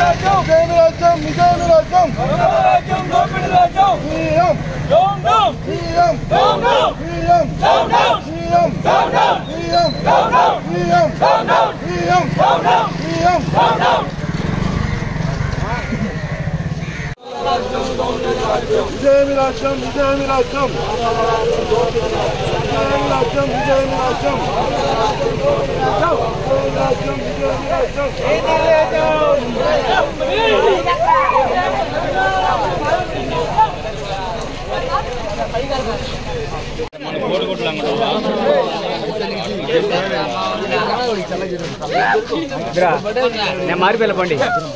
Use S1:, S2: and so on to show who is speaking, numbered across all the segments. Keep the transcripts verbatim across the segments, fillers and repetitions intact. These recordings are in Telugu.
S1: విజయమి రాజ్యం విజయమి రాజ్యం విజయమి రాజ్యం విజయమి రాజ్యం రాజ్యం విజయమి రాజ్యం
S2: మారిపోయి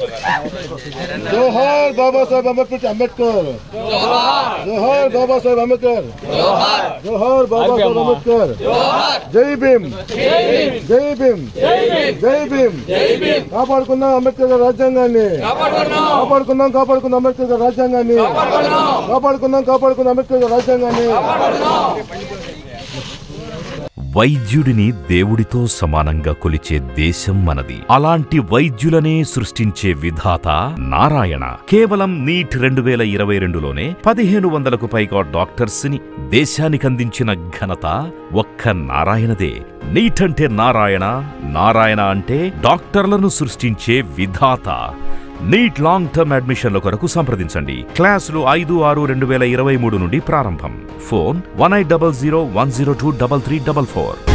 S1: జోహార్ బాబాసాహెబ్ అంబేద్కర్ అంబేద్కర్ జోహార్ బాబాసాహెబ్ అంబేద్కర్ జోహార్ బాబాసాహెబ్ అంబేద్కర్ జై భీమ్ జై భీమ్ జై భీమ్ కాపాడుకుందాం అంబేద్కర్ గారి రాజ్యాంగాన్ని కాపాడుకుందాం కాపాడుకుందాం అంబేద్కర్ గారి రాజ్యాంగాన్ని కాపాడుకుందాం కాపాడుకుందాం అంబేద్కర్ గారి రాజ్యాంగాన్ని.
S3: వైద్యుడిని దేవుడితో సమానంగా కొలిచే దేశం మనది. అలాంటి వైద్యులనే సృష్టించే విధాత నారాయణ. కేవలం నీట్ రెండు వేల ఇరవై రెండులోనే పదిహేను వందలకు పైగా డాక్టర్స్ ని దేశానికందించిన ఘనత ఒక్క నారాయణదే. నీట్ అంటే నారాయణ, నారాయణ అంటే డాక్టర్లను సృష్టించే విధాత. నీట్ లాంగ్ టర్మ్ అడ్మిషన్ల కొరకు సంప్రదించండి. క్లాసులు ఐదు ఆరు రెండు వేల ఇరవై మూడు నుండి ప్రారంభం. Phone one eight double zero one zero two double three double four.